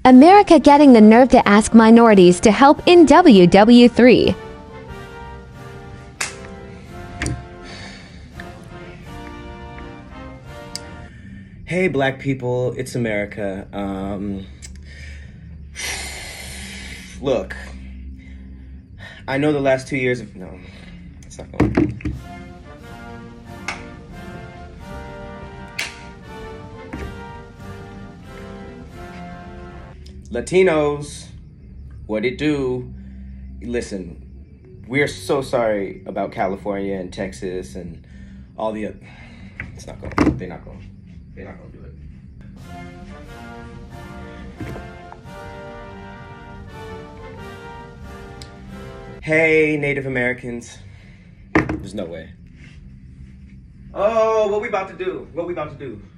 America getting the nerve to ask minorities to help in WWIII. Hey, black people, it's America. Look, I know the last 2 years of... No, it's not going. Latinos, what it do? Listen, we're so sorry about California and Texas and all the other... It's not going. They're not going to do it. Hey, Native Americans. There's no way. Oh, what we about to do?